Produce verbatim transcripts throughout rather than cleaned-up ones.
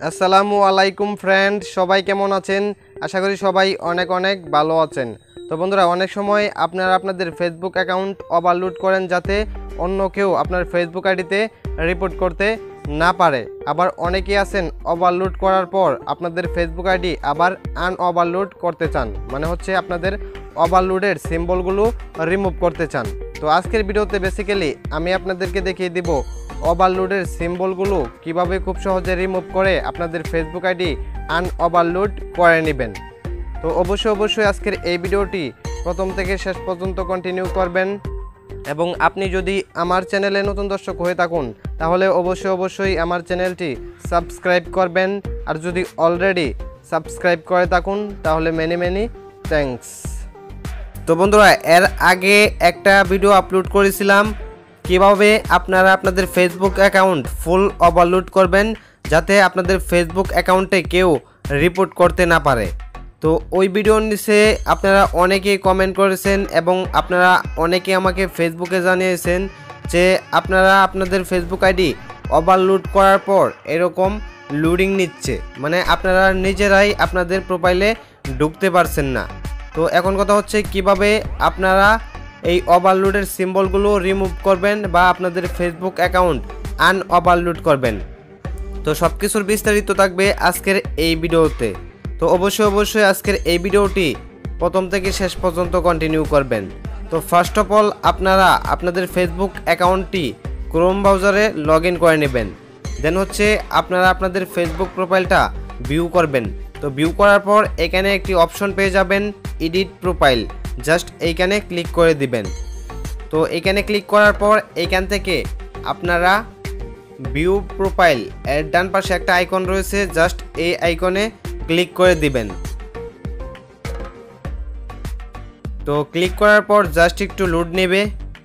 আসসালামু আলাইকুম ফ্রেন্ড, সবাই কেমন আছেন? আশা করি সবাই অনেক অনেক ভালো আছেন। তো বন্ধুরা, অনেক সময় আপনারা আপনাদের ফেসবুক অ্যাকাউন্ট ওভারলোড করেন যাতে অন্য কেউ আপনার ফেসবুক আইডিতে রিপোর্ট করতে না পারে। আবার অনেকেই আছেন ওভারলোড করার পর আপনাদের ফেসবুক আইডি আবার আনওভারলোড করতে চান, মানে হচ্ছে আপনাদের ওভারলোডের সিম্বলগুলো রিমুভ করতে চান। তো আজকের ভিডিওতে বেসিক্যালি আমি আপনাদেরকে দেখিয়ে দিব ওভারলোডের সিম্বলগুলো কিভাবে খুব সহজে রিমুভ করে আপনাদের ফেসবুক আইডি আনওভারলোড করে নেবেন। তো অবশ্যই অবশ্যই আজকের এই ভিডিওটি প্রথম থেকে শেষ পর্যন্ত কন্টিনিউ করবেন, এবং আপনি যদি আমার চ্যানেলে নতুন দর্শক হয়ে থাকুন তাহলে অবশ্যই অবশ্যই আমার চ্যানেলটি সাবস্ক্রাইব করবেন, আর যদি অলরেডি সাবস্ক্রাইব করে থাকুন তাহলে মেনি মেনি থ্যাঙ্কস। তো বন্ধুরা, এর আগে একটা ভিডিও আপলোড করেছিলাম কিভাবে আপনারা আপনাদের ফেসবুক অ্যাকাউন্ট ফুল ওভারলোড করবেন যাতে আপনাদের ফেসবুক অ্যাকাউন্টে কেউ রিপোর্ট করতে না পারে। তো ওই ভিডিওর নিচে আপনারা অনেকেই কমেন্ট করেছেন এবং আপনারা অনেকে আমাকে ফেসবুকে জানিয়েছেন যে আপনারা আপনাদের ফেসবুক আইডি ওভারলোড করার পর এরকম লোডিং নিচ্ছে, মানে আপনারা নিজেরাই আপনাদের প্রোফাইলে ঢুকতে পারছেন না। তো এখন কথা হচ্ছে কিভাবে আপনারা এই ওভারলোডের সিম্বলগুলো রিমুভ করবেন বা আপনাদের ফেসবুক অ্যাকাউন্ট আনওভারলোড করবেন। তো সব কিছুর বিস্তারিত থাকবে আজকের এই ভিডিওতে। তো অবশ্যই অবশ্যই আজকের এই ভিডিওটি প্রথম থেকে শেষ পর্যন্ত কন্টিনিউ করবেন। তো ফার্স্ট অফ অল আপনারা আপনাদের ফেসবুক অ্যাকাউন্টটি ক্রোম ব্রাউজারে লগ ইন করে নেবেন। দেন হচ্ছে আপনারা আপনাদের ফেসবুক প্রোফাইলটা ভিউ করবেন। তো ভিউ করার পর এখানে একটি অপশন পেয়ে যাবেন এডিট প্রোফাইল, জাস্ট এইখানে ক্লিক করে দিবেন। তো এখানে ক্লিক করার পর এইখান থেকে আপনারা ভিউ প্রোফাইল এর ডান পাশে একটা আইকন রয়েছে, জাস্ট এই আইকনে ক্লিক করে দিবেন। তো ক্লিক করার পর জাস্ট একটু লোড নেবে,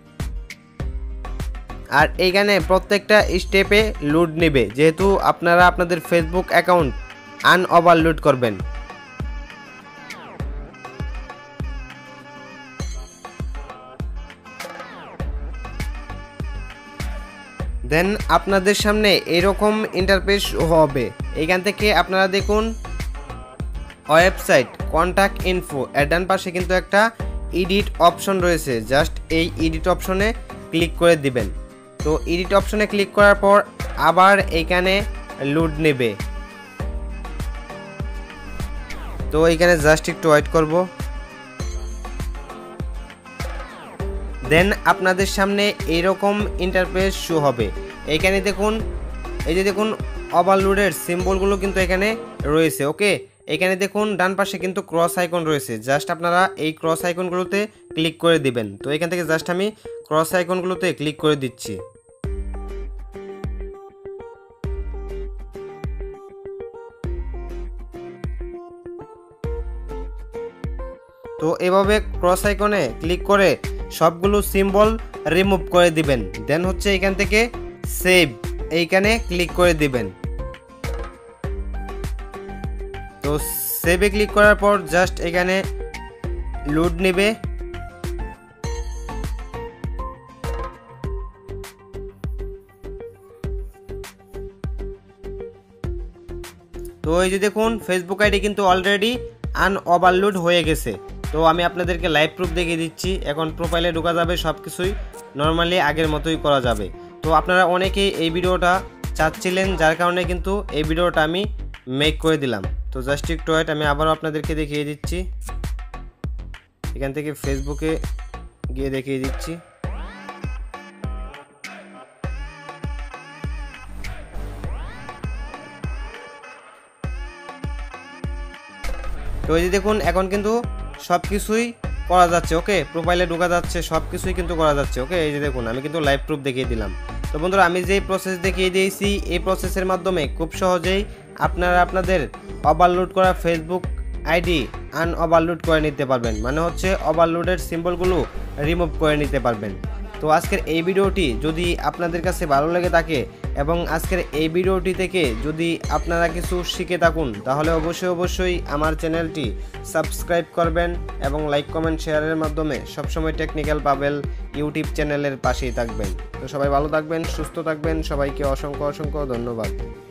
আর এইখানে প্রত্যেকটা স্টেপে লোড নেবে যেহেতু আপনারা আপনাদের ফেসবুক অ্যাকাউন্ট আনওভারলোড করবেন। দেন আপনাদের সামনে এরকম ইন্টারফেস হবে। এইখান থেকে আপনারা দেখুন ওয়েবসাইট কন্ট্যাক্ট ইনফো এর ডান পাশে কিন্তু একটা এডিট অপশন রয়েছে, জাস্ট এই এডিট অপশনে ক্লিক করে দিবেন। তো এডিট অপশনে ক্লিক করার পর আবার এইখানে লোড নেবে। তো এইখানে জাস্ট একটু ওয়েট করব। দেন আপনাদের সামনে এইরকম ইন্টারফেস শো হবে। এইখানে দেখুন, এই যে দেখুন ওভারলোডের সিম্বলগুলো কিন্তু এখানে রয়েছে। ওকে, এখানে দেখুন ডান পাশে কিন্তু ক্রস আইকন রয়েছে, জাস্ট আপনারা এই ক্রস আইকনগুলোতে ক্লিক করে দিবেন। তো এখান থেকে জাস্ট আমি ক্রস আইকনগুলোতে ক্লিক করে দিচ্ছি। তো এভাবে ক্রস আইকনে ক্লিক করে সবগুলো সিম্বল রিমুভ করে দিবেন। দেন হচ্ছে এখান থেকে সেভ এইখানে ক্লিক করে দিবেন। তো সেভে ক্লিক করার পর জাস্ট এখানে লোড নেবে। তো এই যে দেখুন ফেসবুক আইডি কিন্তু অলরেডি আনওভারলোড হয়ে গেছে। তো আমি আপনাদেরকে লাইভ প্রুফ দেখিয়ে দিচ্ছি। এখন প্রোফাইলে ঢোকা যাবে, সব কিছুই নর্মালি আগের মতোই করা যাবে। তো আপনারা অনেকেই এই ভিডিওটা চাচ্ছিলেন, যার কারণে কিন্তু এই ভিডিওটা আমি মেক করে দিলাম। তো জাস্ট একটু ওয়েট, আমি আবারও আপনাদেরকে দেখিয়ে দিচ্ছি। এখান থেকে ফেসবুকে গিয়ে দেখিয়ে দিচ্ছি। তো এই যে দেখুন এখন কিন্তু সব কিছুই করা যাচ্ছে। ওকে, প্রোফাইলে ঢোকা যাচ্ছে, সব কিছুই কিন্তু করা যাচ্ছে। ওকে, এই যে দেখুন আমি কিন্তু লাইভ প্রুফ দেখিয়ে দিলাম। তো বন্ধুরা, আমি যেই প্রসেস দেখিয়ে দিয়েছি এই প্রসেসের মাধ্যমে খুব সহজেই আপনারা আপনাদের ওভারলোড করা ফেসবুক আইডি আনওভারলোড করে নিতে পারবেন, মানে হচ্ছে ওভারলোডের সিম্বলগুলো রিমুভ করে নিতে পারবেন। তো আজকের এই ভিডিওটি যদি আপনাদের কাছে ভালো লেগে থাকে এবং আজকের এই ভিডিওটি থেকে যদি আপনারা কিছু শিখে থাকুন তাহলে অবশ্যই অবশ্যই আমার চ্যানেলটি সাবস্ক্রাইব করবেন এবং লাইক কমেন্ট শেয়ারের মাধ্যমে সবসময় টেকনিক্যাল পাবেল ইউটিউব চ্যানেলের পাশেই থাকবেন। তো সবাই ভালো থাকবেন, সুস্থ থাকবেন, সবাইকে অসংখ্য অসংখ্য ধন্যবাদ।